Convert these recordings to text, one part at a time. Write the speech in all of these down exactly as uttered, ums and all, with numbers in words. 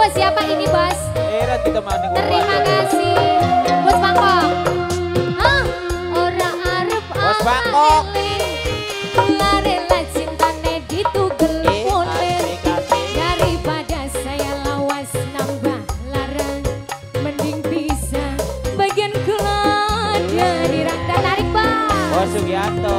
Buat siapa ini bos? Heran kita maning. Terima kasih. Bos Bangkok. Hah? Ora arep Bos Bangkok. Rela cintane ditugel polen. Daripada saya lawas nambah larang. Mending bisa bagian kelada dirang dan tarik bang. Bos Sugianto.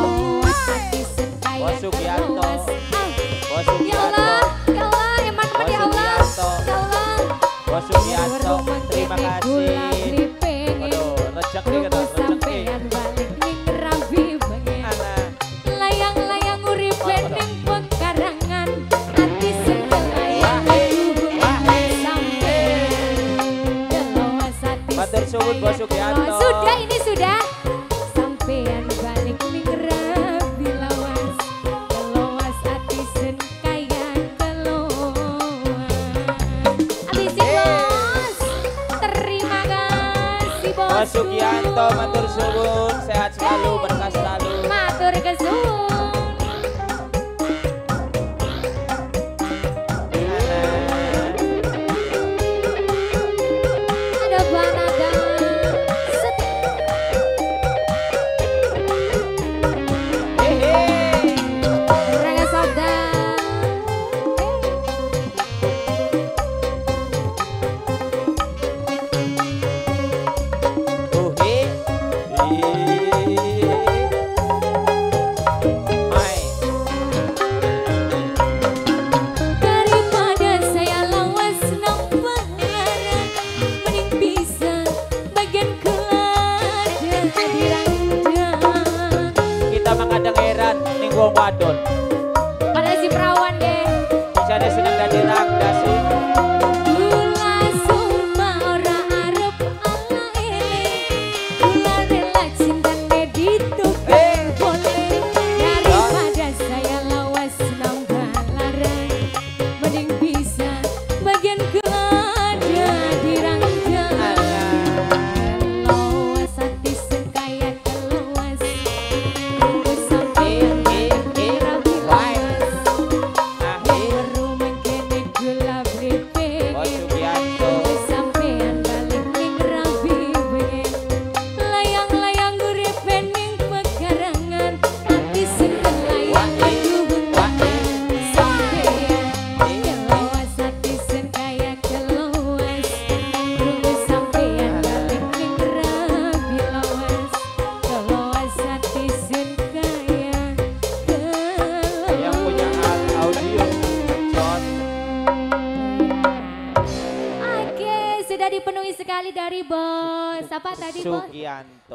Bos Sugianto. Bos Sugianto. Ya Allah, eman ya Allah. Ya Allah. Bos Sugianto, terima kasih. Aduh, rezeki kita rezeki. Layang-layang urip ning pekarangan ati sekelayang sampai deloas ati. Matur suwun Bos Sugianto. Sudah ini sudah. Sampean balik ning rabi lawas. Deloas ati sen kaya keloas. Abis bos. Terima kasih bos. Bos Sugianto, matur suwun, sehat selalu, berkah selalu. Matur kesuwun. Ada banada. Set. Hehe. Rega sabda. Oh, he. Hai. Daripada saya lawas nambah larang, mending bisa bagian kelada dirandang. Kita mah kadang heran ning wong wadon. Pada si perawan deh. Bisa ada senang dan dirangda sih. Gula sumba ora arep ala ele. Gula rela cintane ditugel boleh. Daripada saya lawas nambah larang, mending bisa bagian kelada dirandang. Lawas hati sekaya keluas. Tunggu sampean balik rabi lawas. Baru mengkene gula blipe. Bos Sugianto. Sampean balik ning rabi pengen. Layang-layang urip ning pekarangan ati sekelayang duhun sampean keluas ati sen kaya keluas. Tunggu sampean balik ning rabi lawas. Keluas ati sen kaya Yang punya keluas. audio shot. Oke, sudah dipenuhi sekali dari bos. Apa tadi bos? Sugianto.